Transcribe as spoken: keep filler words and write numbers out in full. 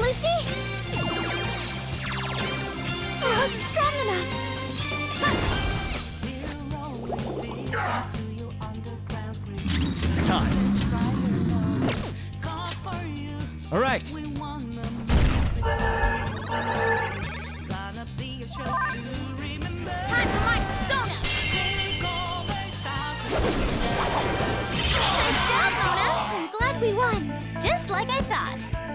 Lucy? I wasn't strong enough. It's time. All right. Time for my donut. Nice job, Mona. I'm glad we won. Just like I thought.